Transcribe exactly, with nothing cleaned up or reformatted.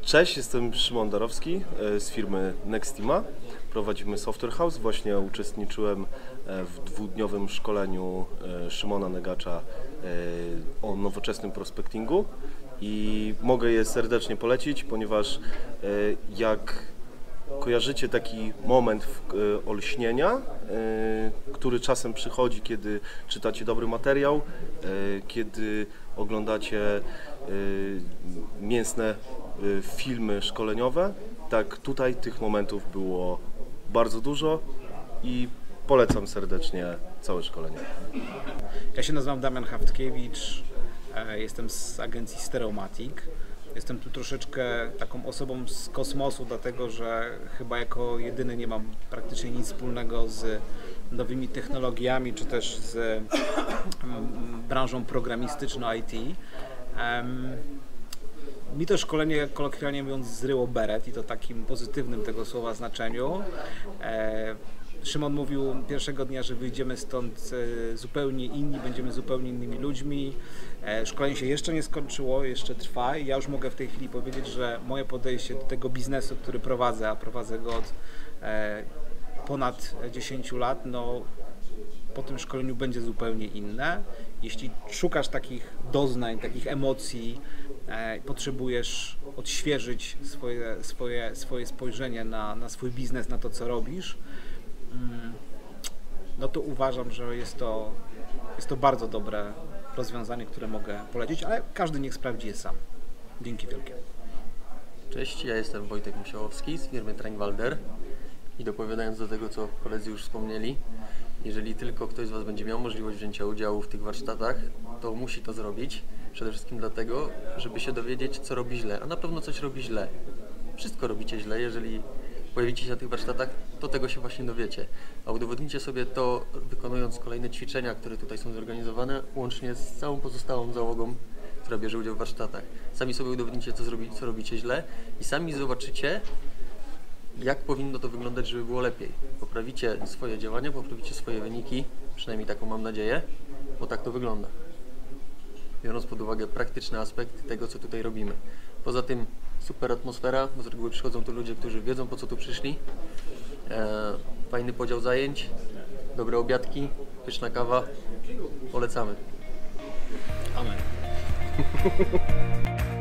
Cześć, jestem Szymon Darowski z firmy Nextima. Prowadzimy Software House. Właśnie uczestniczyłem w dwudniowym szkoleniu Szymona Negacza o nowoczesnym prospectingu i mogę je serdecznie polecić, ponieważ jak kojarzycie taki moment olśnienia, który czasem przychodzi, kiedy czytacie dobry materiał, kiedy oglądacie mięsne filmy szkoleniowe, tak tutaj tych momentów było bardzo dużo i polecam serdecznie całe szkolenie. Ja się nazywam Damian Haftkiewicz, jestem z agencji Stereomatic. Jestem tu troszeczkę taką osobą z kosmosu, dlatego że chyba jako jedyny nie mam praktycznie nic wspólnego z nowymi technologiami, czy też z branżą programistyczną I T. Um, mi to szkolenie, kolokwialnie mówiąc, zryło beret i to takim pozytywnym tego słowa znaczeniu. E, Szymon mówił pierwszego dnia, że wyjdziemy stąd zupełnie inni, będziemy zupełnie innymi ludźmi. Szkolenie się jeszcze nie skończyło, jeszcze trwa i ja już mogę w tej chwili powiedzieć, że moje podejście do tego biznesu, który prowadzę, a prowadzę go od ponad dziesięciu lat, no po tym szkoleniu będzie zupełnie inne. Jeśli szukasz takich doznań, takich emocji, potrzebujesz odświeżyć swoje, swoje, swoje spojrzenie na, na swój biznes, na to, co robisz, no to uważam, że jest to, jest to bardzo dobre rozwiązanie, które mogę polecić, ale każdy niech sprawdzi je sam. Dzięki wielkie. Cześć, ja jestem Wojtek Musiałowski z firmy Trainwalder i dopowiadając do tego, co koledzy już wspomnieli, jeżeli tylko ktoś z Was będzie miał możliwość wzięcia udziału w tych warsztatach, to musi to zrobić. Przede wszystkim dlatego, żeby się dowiedzieć, co robi źle, a na pewno coś robi źle. Wszystko robicie źle, jeżeli pojawicie się na tych warsztatach, to tego się właśnie dowiecie. A udowodnicie sobie to, wykonując kolejne ćwiczenia, które tutaj są zorganizowane, łącznie z całą pozostałą załogą, która bierze udział w warsztatach. Sami sobie udowodnicie, co, zrobi, co robicie źle i sami zobaczycie, jak powinno to wyglądać, żeby było lepiej. Poprawicie swoje działania, poprawicie swoje wyniki, przynajmniej taką mam nadzieję, bo tak to wygląda. Biorąc pod uwagę praktyczne aspekty tego, co tutaj robimy. Poza tym super atmosfera, bo z reguły przychodzą tu ludzie, którzy wiedzą, po co tu przyszli. E, fajny podział zajęć, dobre obiadki, pyszna kawa. Polecamy. Amen.